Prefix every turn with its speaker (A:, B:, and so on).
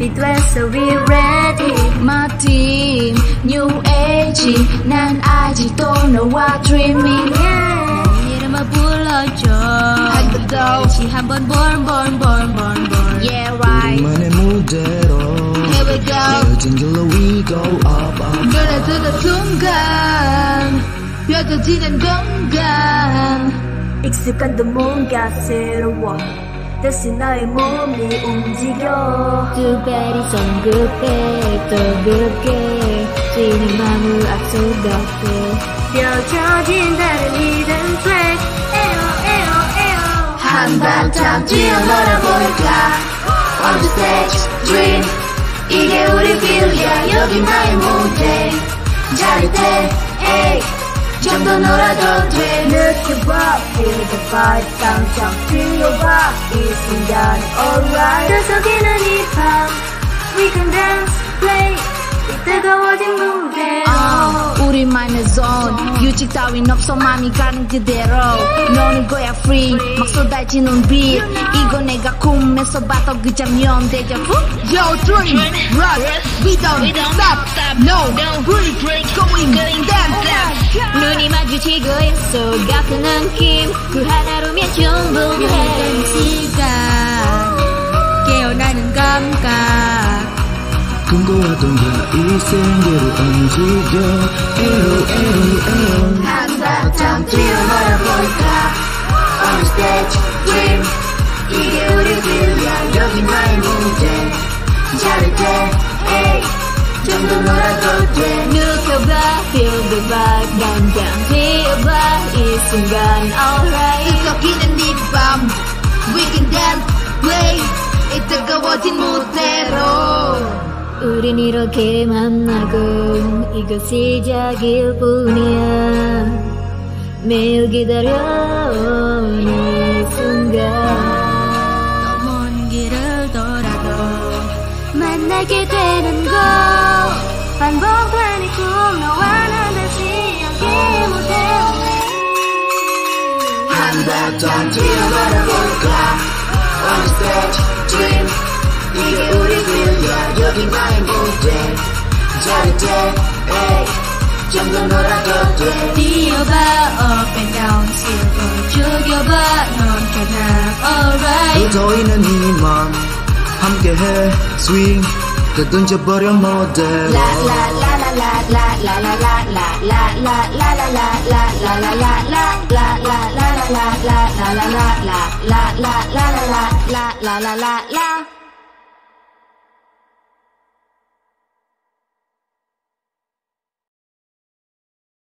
A: so we ready.
B: My team, new age. 난 아직도 너와 dreaming.
A: 내 이름을 불러줘. 다시 한번 born.
B: Yeah, right.
C: 우리만의 무대로
A: Here we go.
C: 헤어진 길로 we go up.
A: 눈에 뜨는 순간 펼쳐지는 공간.
D: 익숙한 듯 뭔가 새로워. 다시 나의 몸이 움직여.
A: 두 배리 성급해 또 급게 지는 마음을 앞서갔고
D: 펼쳐진 다른 hidden track. 에어.
B: 한바탕 뛰어놀아볼까. On the stage, dream. 이게 우리 빌이야. 여기 나의 무대. 짜릿해, 에이. 좀 더 놀아도 돼.
D: 느껴봐, feel the vibe. 당장 뛰어봐, 이 순간 alright.
A: 들썩이는 이 밤
D: We can dance, play. 이 뜨거워진 무대로.
B: 우리만의 zone. 규칙 따윈 없어 맘이 가는 그대로. 너는 거야 free. 막 쏟아지는 beat. 이거 내가 꿈에서 봤던 그 장면 데자부.
A: Yo dream, rock, we don't stop, no, break, going down. 눈이 마주치고 있어 같은 느낌 그 하나로면 충분해. 시간 깨어나는 감각
C: 꿈꿔왔던 이 생계를 움직여. 에어.
B: 한바탕 뛰어놀아볼까. On the stage, dream. 이게 우리 길이야. 여기 나의 무대. 짜릿해, 에이. 좀 더 놀아도 돼.
A: 느껴봐, feel the vibe 당장 뛰어봐 이 순간 alright.
B: 뜨겁기는 이 밤. We can dance, play. 이 뜨거워진 무대로.
A: 우린 이렇게 만나고 이거 시작일 뿐이야. 매일 기다려온 이 순간 더 먼 길을 돌아도 만나게 되는 걸
D: 반복되는 꿈 너와 난 다시 함께 무대.
B: 한바탕 뛰어놀아볼까. On the stage, dream. 이게 우리 길이야. 여기 나의 무대. 짜릿해, 에이. 좀 더 놀아도 돼.
A: 뛰어봐 up and down 슬퍼 죽여봐 넘쳐나 alright.
C: 흩어있는 희망 함께해 swing 다 던져버려 모델.
B: la